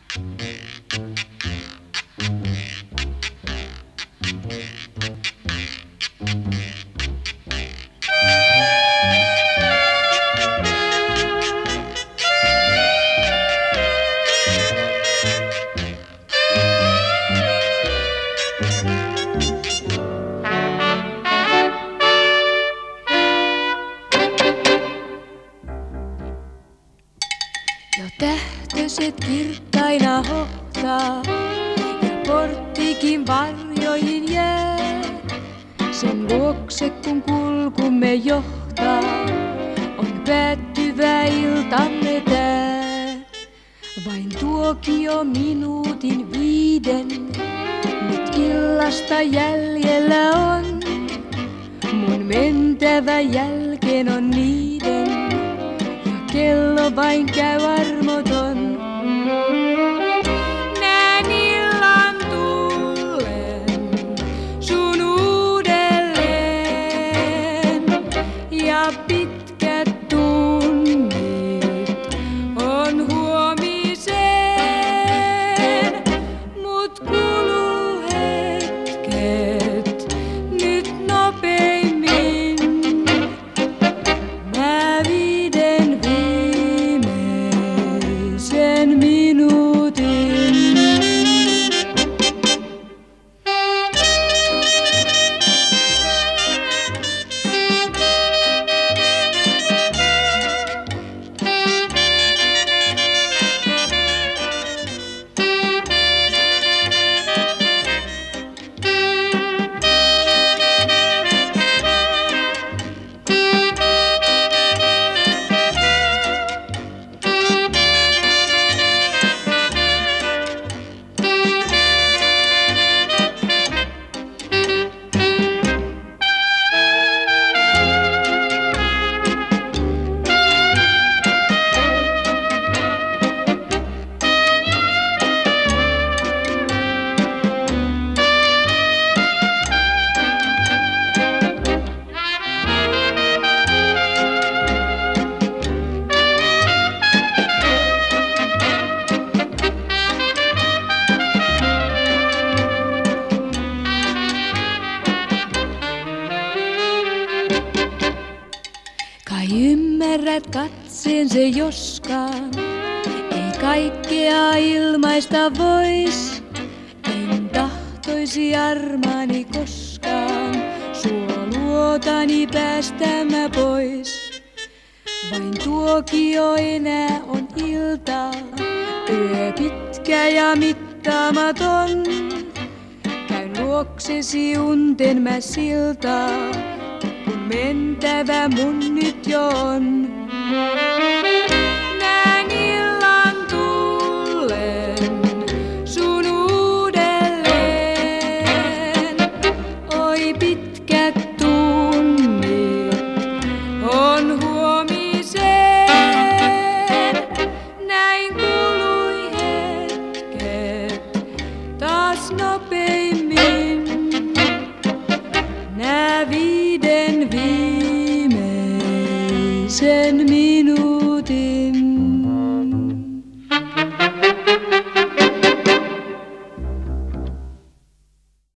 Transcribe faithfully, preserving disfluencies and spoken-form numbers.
Jo tähtöset kirkkaina hohtaa ja porttikin varjoihin jää. Sen luokse kun kulkumme johtaa, on päättyvä iltamme tää. Vain tuokio minuutin viiden, nyt illasta jäljellä on. Mun mentävä jälkeen on niiden, kello vain käy armoton. Näen illan tullen sun uudelleen ja pitkät tunnit on huomiseen. Mut kuluu hetket nyt nopeimmin. Mä viiden minuutin. Kai ymmärrät katseen se joskaan, ei kaikkea ilmaista vois. En tahtoisi armaani koskaan, sua luotani päästämä pois. Vain tuokio enää on iltaa, yö pitkä ja mittaamaton. Käyn luoksesi unten mä siltaa, kun mentävä mun nyt jo on. Näen illan tullen sun uudelleen. Oi pitkät tunnit on huomiseen. Näin kului hetket taas nopeimmin. Nää